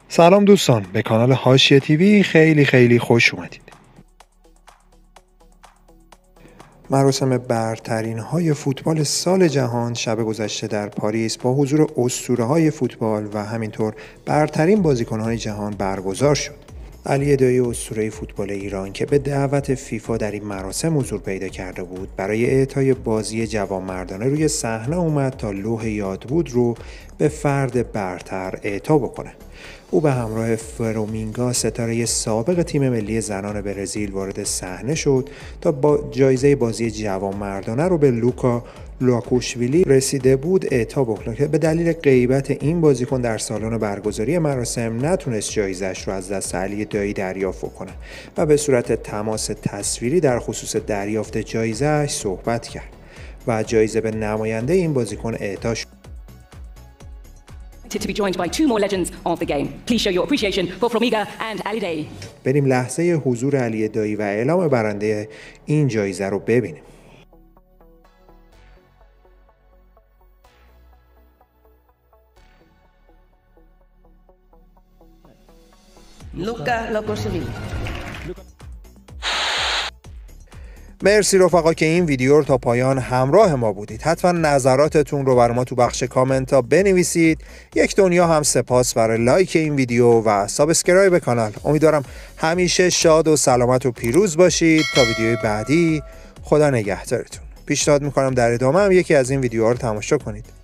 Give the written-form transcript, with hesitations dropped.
سلام دوستان، به کانال حاشیه تیوی خیلی خوش اومدید. مراسم برترین های فوتبال سال جهان شب گذشته در پاریس با حضور اسطوره های فوتبال و همینطور برترین بازیکن های جهان برگزار شد. علی دایی، اسطوره فوتبال ایران که به دعوت فیفا در این مراسم حضور پیدا کرده بود، برای اعطای بازی جوانمردانه روی صحنه اومد تا لوح یادبود رو به فرد برتر اعطا بکنه. او به همراه فرومینگا، ستاره سابق تیم ملی زنان برزیل، وارد صحنه شد تا با جایزه بازی جوانمردانه رو به لوکا لواکوشویلی رسیده بود اعطا بکنه که به دلیل غیبت این بازیکن در سالن برگزاری مراسم نتونست جایزه‌اش رو از دست علی دایی دریافت کنه و به صورت تماس تصویری در خصوص دریافت جایزه‌اش صحبت کرد و جایزه به نماینده این بازیکن اعطا شد. To be joined by two more legends of the game. Please show your appreciation for Fromiga and Ali Day. بریم لحظه حضور علی دایی و اعلام برنده این جایزه رو ببینیم. Luca Lواکوشویلی. مرسی رفقا که این ویدیو رو تا پایان همراه ما بودید. حتما نظراتتون رو بر ما تو بخش کامنت ها بنویسید. یک دنیا هم سپاس برای لایک این ویدیو و سابسکرایب کانال. امیدوارم همیشه شاد و سلامت و پیروز باشید. تا ویدیوی بعدی، خدا نگهدارتون. پیشنهاد میکنم در ادامه هم یکی از این ویدیوها رو تماشا کنید.